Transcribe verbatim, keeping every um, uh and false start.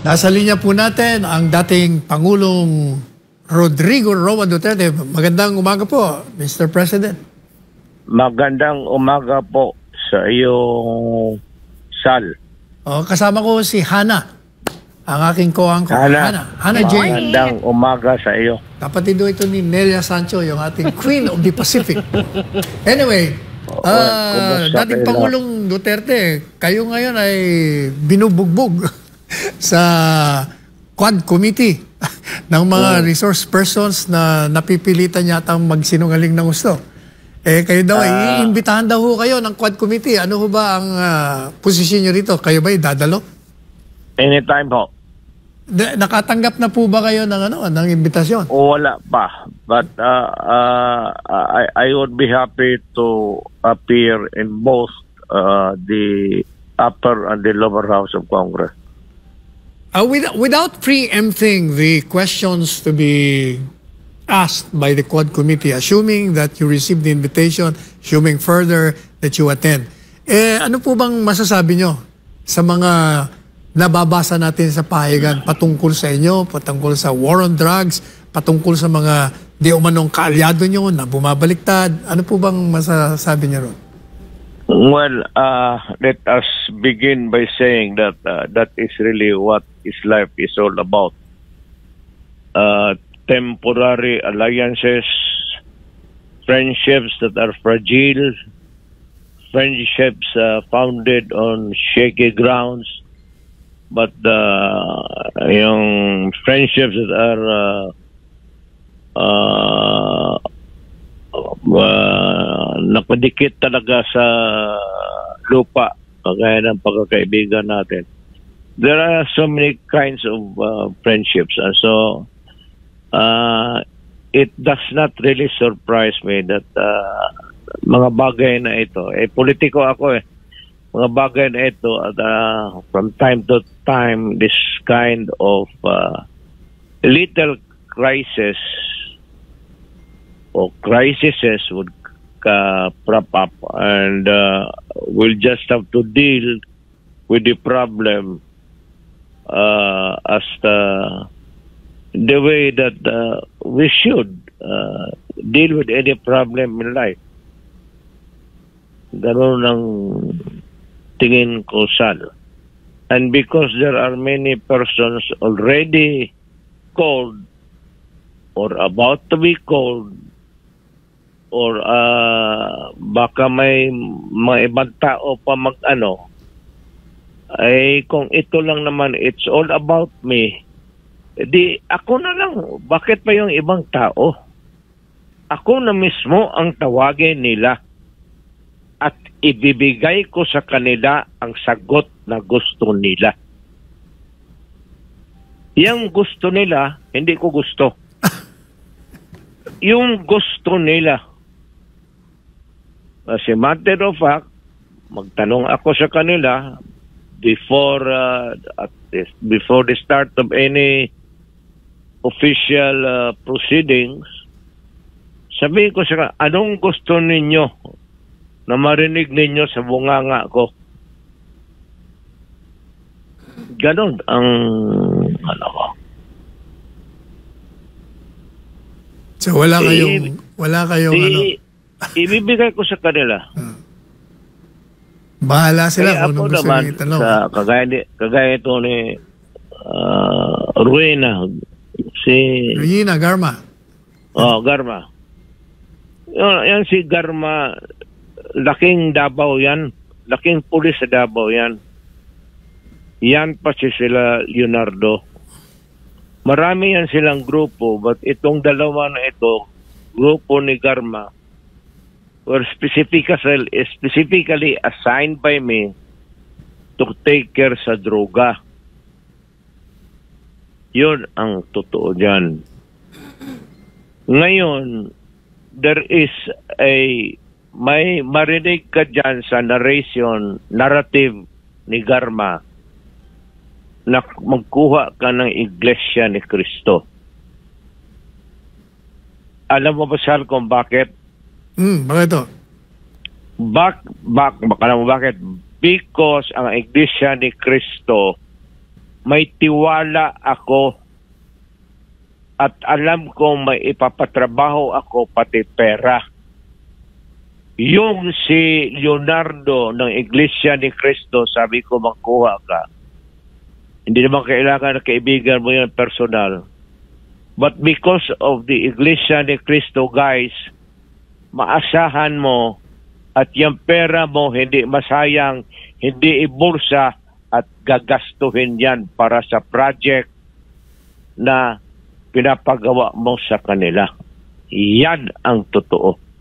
Nasa linya po natin ang dating Pangulong Rodrigo Roa Duterte. Magandang umaga po, Mister President. Magandang umaga po sa iyong Sal. O, kasama ko si Hana, ang aking co-anchor. Hana, Hana, Hana Jane. Magandang umaga sa iyo. Kapatid do ito ni Nelia Sancho, yung ating Queen of the Pacific. Anyway, uh, dating Pangulong Duterte, kayo ngayon ay binubugbog sa Quad Committee ng mga oh. resource persons na napipilitan yata magsinungaling ng gusto. Eh, kayo daw, uh, iimbitahan daw ho kayo ng Quad Committee. Ano ho ba ang uh, posisyon nyo rito? Kayo ba dadalo? Anytime ho. De, nakatanggap na po ba kayo ng, ano, ng imbitasyon? Wala pa. But uh, uh, I, I would be happy to appear in both uh, the upper and the lower house of Congress. Uh, with, without preempting the questions to be asked by the Quad Committee, assuming that you received the invitation, assuming further that you attend, eh, ano po bang masasabi nyo sa mga nababasa natin sa pahayagan patungkol sa inyo, patungkol sa war on drugs, patungkol sa mga di umanong kaalyado nyo na bumabaliktad? Ano po bang masasabi nyo ron? Well, uh, let us begin by saying that uh, that is really what his life is all about. Uh, temporary alliances, friendships that are fragile, friendships uh, founded on shaky grounds, but uh, yung friendships that are uh, uh, uh, nakadikit talaga sa lupa, kagaya ng pagkakaibigan natin. There are so many kinds of uh, friendships, and so uh, it does not really surprise me that uh, mga bagay na ito, eh politiko ako eh, mga bagay na ito, at uh, from time to time, this kind of uh, little crisis or crises would uh, prop up, and uh, we'll just have to deal with the problem uh, as the, the way that uh, we should uh, deal with any problem in life. Ganun ang tingin ko, Sal. And because there are many persons already called or about to be called, or uh, baka may mga ibang tao pa mag-ano, ay kung ito lang naman, it's all about me, di ako na lang, bakit pa yung ibang tao? Ako na mismo ang tawagin nila at ibibigay ko sa kanila ang sagot na gusto nila. Yang gusto nila, hindi ko gusto. Yung gusto nila. As a matter of fact, magtanong ako sa kanila before uh, at this, before the start of any official uh, proceedings. Sabihin ko sa kanila, anong gusto ninyo na marinig ninyo sa bunganga ko? Ganon ang ano ko. So wala kayong, I, wala kayong i, ano? Ibibigay ko sa kanila. Hmm. Bahala sila kaya kung anong gusto nyo itanong. Sa kagaya, ni, kagaya ito ni uh, Ruena. Si Ruena Garma. Oh, Garma. Yan, yan si Garma, laking Davao yan. Laking pulis sa Davao yan. Yan pa si sila Leonardo. Marami yan silang grupo, but itong dalawa na ito, grupo ni Garma, were specifically, specifically assigned by me to take care sa droga. Yun ang totoo dyan. Ngayon, there is a, may marinig ka dyan sa narration, narrative ni Garma, na magkuha ka ng Iglesia ni Cristo. Alam mo ba, Sal, kung bakit? Hmm, bakit ito? Bak, bak, alam mo bakit? Because ang Iglesia ni Cristo may tiwala ako at alam ko may ipapatrabaho ako pati pera. Yung si Leonardo ng Iglesia ni Cristo, sabi ko magkuha ka. Hindi naman kailangan na kaibigan mo yan personal. But because of the Iglesia ni Cristo, guys, maasahan mo at yung pera mo hindi masayang, hindi ibulsa at gagastuhin yan para sa project na pinapagawa mo sa kanila. Yan ang totoo.